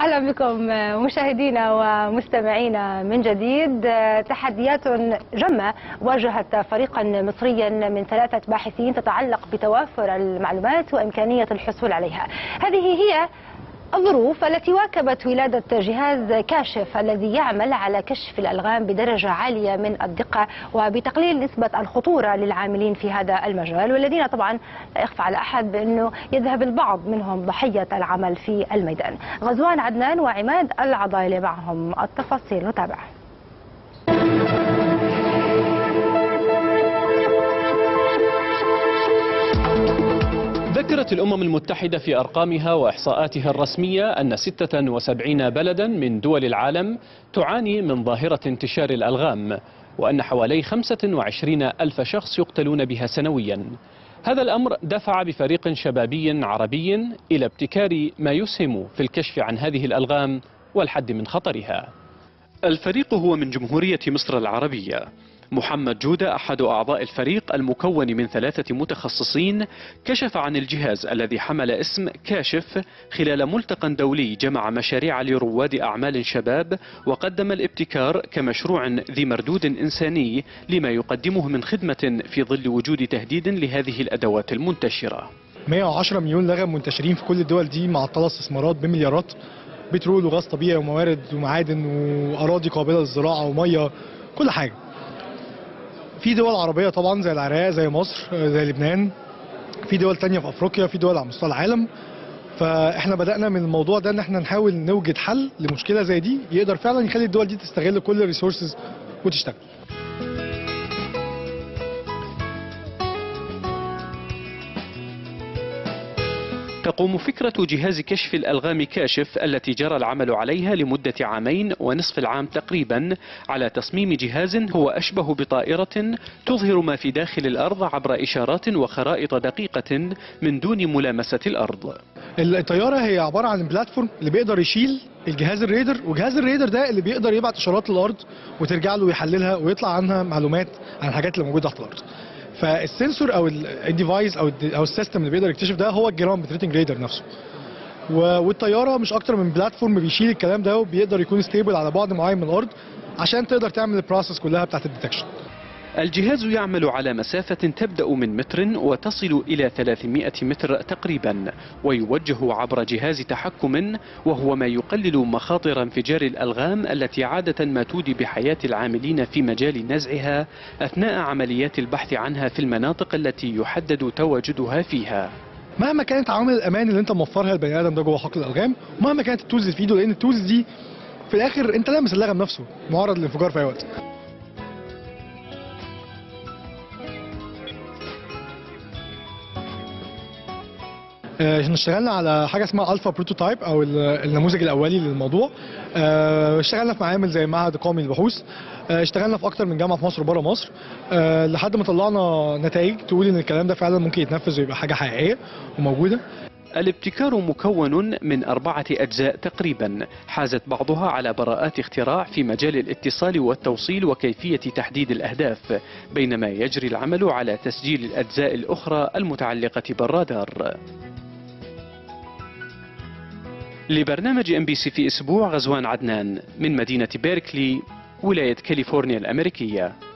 أهلا بكم مشاهدينا ومستمعينا من جديد. تحديات جمة واجهت فريقا مصريا من 3 باحثين تتعلق بتوافر المعلومات وإمكانية الحصول عليها. هذه هي الظروف التي واكبت ولادة جهاز كاشف الذي يعمل على كشف الألغام بدرجة عالية من الدقة وبتقليل نسبة الخطورة للعاملين في هذا المجال، والذين طبعا لا يخفى على أحد بأنه يذهب البعض منهم ضحية العمل في الميدان. غزوان عدنان وعماد العضايلي معهم التفاصيل، نتابع. ذكرت الأمم المتحدة في أرقامها وإحصاءاتها الرسمية أن 76 بلدا من دول العالم تعاني من ظاهرة انتشار الألغام، وأن حوالي 25 ألف شخص يقتلون بها سنويا. هذا الأمر دفع بفريق شبابي عربي إلى ابتكار ما يسهم في الكشف عن هذه الألغام والحد من خطرها. الفريق هو من جمهورية مصر العربية. محمد جودة أحد أعضاء الفريق المكون من 3 متخصصين كشف عن الجهاز الذي حمل اسم كاشف خلال ملتقى دولي جمع مشاريع لرواد أعمال شباب، وقدم الابتكار كمشروع ذي مردود إنساني لما يقدمه من خدمة في ظل وجود تهديد لهذه الأدوات المنتشرة. 110 مليون لغم منتشرين في كل الدول دي، معطلة استثمارات بمليارات، بترول وغاز طبيعي وموارد ومعادن وأراضي قابلة للزراعة ومية، كل حاجة. في دول عربية طبعا زي العراق، زي مصر، زي لبنان، في دول تانية في أفريقيا، في دول على مستوى العالم. فاحنا بدأنا من الموضوع ده ان احنا نحاول نوجد حل لمشكلة زي دي يقدر فعلا يخلي الدول دي تستغل كل الريسورسز وتشتغل. تقوم فكرة جهاز كشف الألغام كاشف التي جرى العمل عليها لمدة 2.5 عام تقريبا على تصميم جهاز هو أشبه بطائرة تظهر ما في داخل الأرض عبر إشارات وخرائط دقيقة من دون ملامسة الأرض. الطيارة هي عبارة عن بلاتفورم اللي بيقدر يشيل الجهاز الريدر، وجهاز الريدر ده اللي بيقدر يبعت إشارات للأرض وترجع له ويحللها ويطلع عنها معلومات عن الحاجات اللي موجودة تحت الأرض. فالسنسور او الديفايس او السيستم اللي بيقدر يكتشف ده هو الجراوند بتريتنج ريدر نفسه. والطياره مش اكتر من بلاتفورم بيشيل الكلام ده وبيقدر يكون ستيبل على بعد معين من الارض عشان تقدر تعمل البروسيس كلها بتاعت الديتكشن. الجهاز يعمل على مسافة تبدأ من متر وتصل إلى 300 متر تقريبا، ويوجه عبر جهاز تحكم، وهو ما يقلل مخاطر انفجار الألغام التي عادة ما تودي بحياة العاملين في مجال نزعها أثناء عمليات البحث عنها في المناطق التي يحدد تواجدها فيها. مهما كانت عوامل الأمان اللي أنت موفرها للبني آدم ده جوه حقل الألغام، ومهما كانت التولز اللي في إيده، لأن التولز دي في الآخر أنت لامس اللغم نفسه معرض للانفجار في أي وقت. احنا اشتغلنا على حاجه اسمها الفا بروتوتايب او النموذج الاولي للموضوع. اشتغلنا في معامل زي المعهد القومي للبحوث، اشتغلنا في اكتر من جامعه في مصر وبره مصر، لحد ما طلعنا نتائج تقول ان الكلام ده فعلا ممكن يتنفذ ويبقى حاجه حقيقيه وموجوده. الابتكار مكون من 4 أجزاء تقريبا، حازت بعضها على براءات اختراع في مجال الاتصال والتوصيل وكيفية تحديد الأهداف، بينما يجري العمل على تسجيل الأجزاء الأخرى المتعلقة بالرادار. لبرنامج MBC في أسبوع، غزوان عدنان من مدينة بيركلي، ولاية كاليفورنيا الأمريكية.